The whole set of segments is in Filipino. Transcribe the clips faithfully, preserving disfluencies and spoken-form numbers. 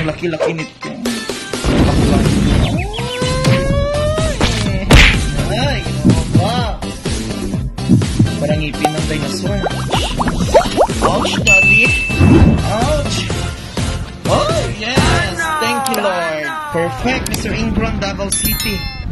laki-laki nito. Bakla. Ay, ginawa ba? Parang ngipin ng dinosaur. Ouch, daddy. Ouch. Oh, yes. Thank you, Lord. Perfect, Mister Ingrown, Davao City.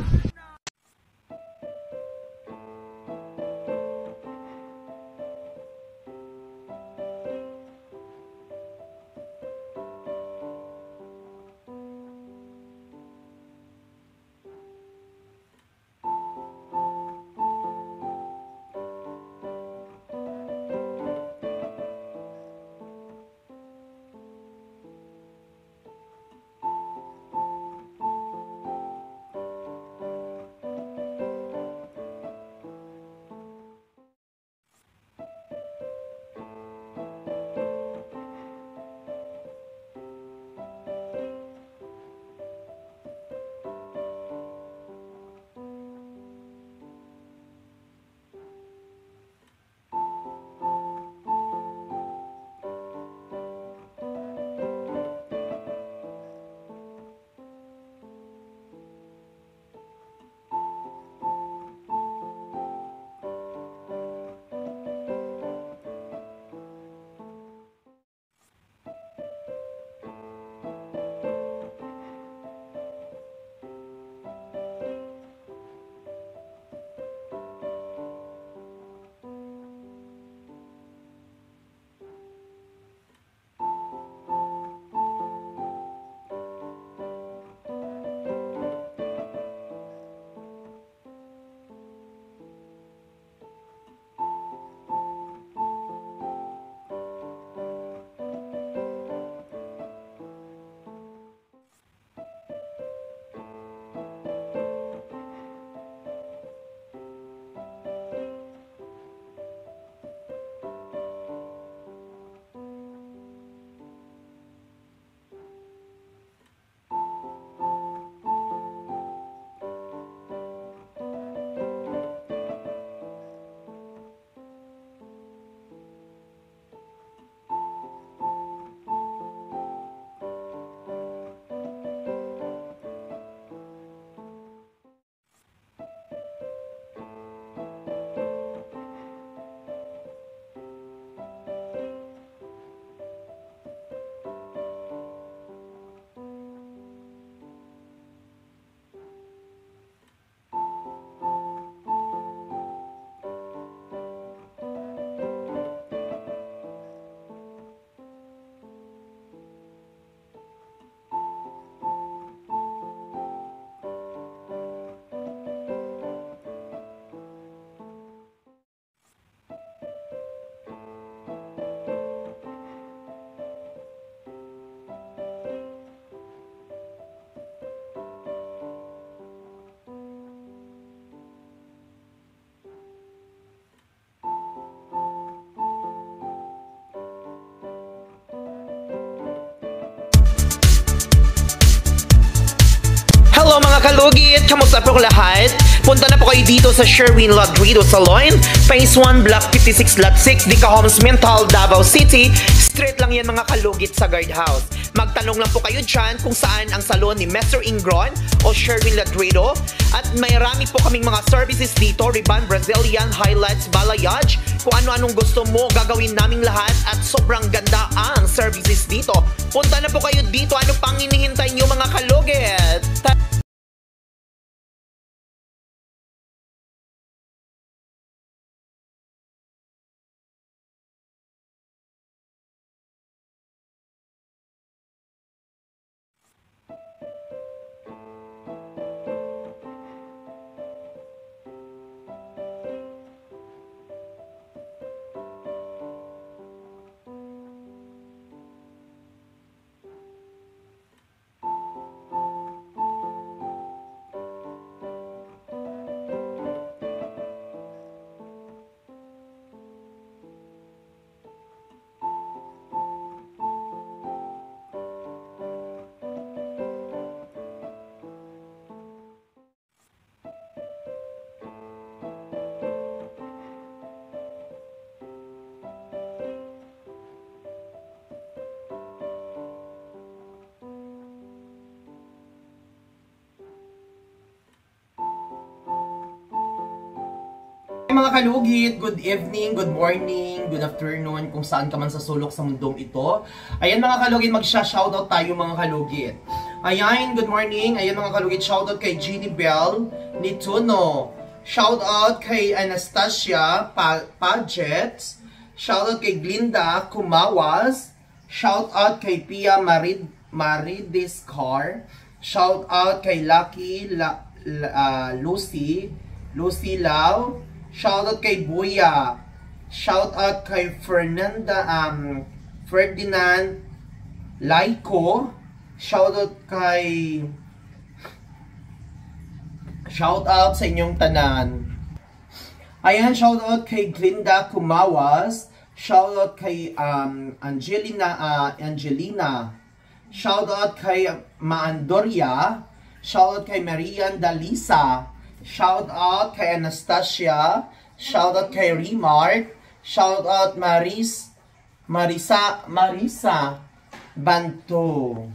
Hello mga kalugit! Kamusta po lahat? Punta na po kayo dito sa Sherwin Ladrido Salon, Phase one, Block fifty-six, Lot six, Dica Homes, Mental, Davao City. Straight lang yan mga kalugit sa guardhouse. Magtanong lang po kayo dyan kung saan ang salon ni Mister Ingrown o Sherwin Ladrido. At mayroon po kaming mga services dito, ribbon, Brazilian, highlights, balayage. Kung ano-anong gusto mo, gagawin naming lahat at sobrang ganda ang services dito. Punta na po kayo dito. Ano pang hinihintay nyo mga kalugit? mga kalugit, good evening, good morning, good afternoon, kung saan ka man sa sulok sa mundong ito. Ayan mga kalugit, magsha-shoutout tayo mga kalugit. Ayan, good morning. Ayan mga kalugit, shoutout kay Jeannie Bell Nituno. Shoutout kay Anastasia pa Paget. Shoutout kay Glinda Kumawas. Shoutout kay Pia Marid Maridiscar. Shoutout kay Lucky La, La, uh, Lucy Lucy Lau. Shoutout kay Buya. Shoutout kay Fernanda um Ferdinand Laiko. Shoutout kay Shoutout sa inyong tanan. Ayan, shoutout kay Glinda Kumawas. Shoutout kay um Angelina uh, Angelina. Shoutout kay Maandoria. Shoutout kay Marian Dalisa. Shoutout kay Anastasia. Shoutout kay Remark. Shoutout Maris Marisa Marisa Banto.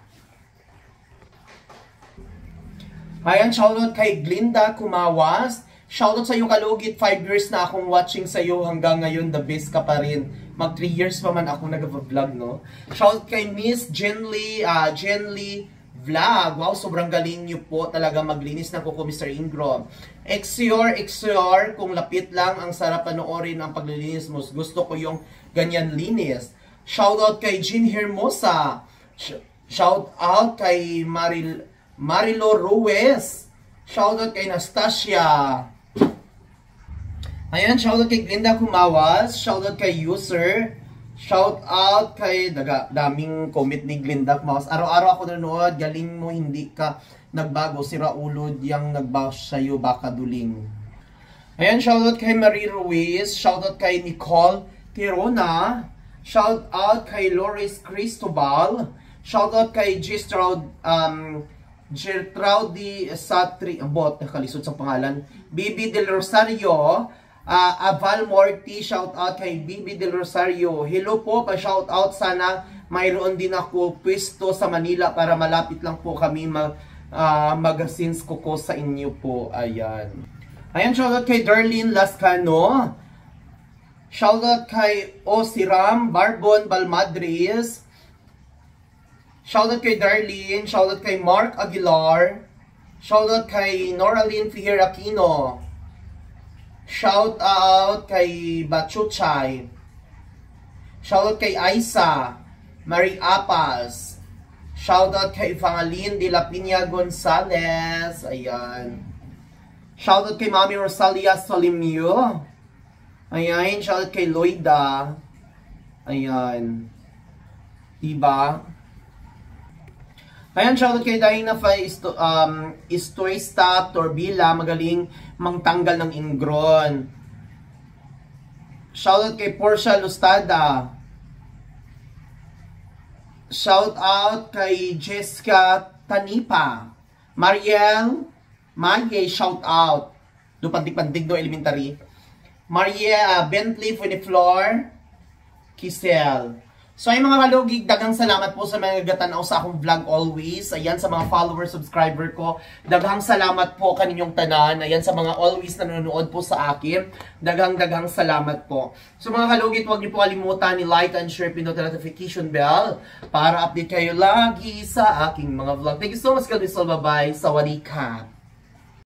Ayan, shoutout kay Glinda Kumawas. Shoutout sa iyo kalugit, five years na akong watching sa iyo hanggang ngayon, the best ka pa rin. Mag three years pa man ako nag-vlog, no? Shoutout kay Miss Jenly, uh, Jenly Vlog. Wow, sobrang galing niyo po talaga maglinis ng kuko, Mister Ingrown. Exior, Exior, kung lapit lang, ang sarap panoorin ang paglilinis mo. Gusto ko yung ganyan linis. Shoutout kay Jean Hermosa. Shoutout kay Maril Marilo Ruiz. Shoutout kay Nastasia. Ayan, shoutout kay Glinda Kumawas. Shoutout kay User. Shoutout kay daga, daming comment ni Glinda Kumawas. Araw-araw ako nanonood. Galing mo, hindi ka nagbago. Si Raulod yung nagbash sa'yo, baka duling. Ayan, shoutout kay Marie Ruiz. Shoutout kay Nicole Tirona. Shoutout kay Loris Cristobal. Shoutout kay Gistraud um Gertraudi Satri, bot, nakalisod sa pangalan. Bibi Del Rosario, uh, Aval Morty, shout out kay Bibi Del Rosario. Hello po, pa-shout out, sana mayroon din ako pwesto sa Manila para malapit lang po kami mag uh, magazines kuko sa inyo po. Ayan. Ayan, shout out kay Darlene Lascano. Shout out kay Osiram Barbon Balmadres. Shoutout kay Darlene, shoutout kay Mark Aguilar, shoutout kay Noraline Fiher Aquino, shoutout kay Bachuchay, shoutout kay Aisa, Marie Apas, shoutout kay Fangalin de la Piña Gonzalez, ayan. Shoutout kay Mami Rosalia Solimio, ayan, shoutout kay Loida, ayan. Diba? Ayan, shoutout kay Dina Fay isto, um, Istoista Torbila, magaling mangtanggal ng Ingrown. Shoutout kay Portia Lustada. Shoutout kay Jessica Tanipa. Mariel Maye, shoutout. Do pantig-pantig do elementary. Maria uh, Bentley Funiflor Kisel. So ay mga kalugig, daghang salamat po sa mga gatanaw sa akong vlog always. Ayan, sa mga follower, subscriber ko, daghang salamat po kaninyong tanan. Ayan, sa mga always nanonood po sa akin, daghang daghang salamat po. So mga kalugig, huwag niyo po kalimutan ni like and share, pindutin ang notification bell para update kayo lagi sa aking mga vlog. Thank you so much, Kalbisol. Bye-bye. Sawadee ka.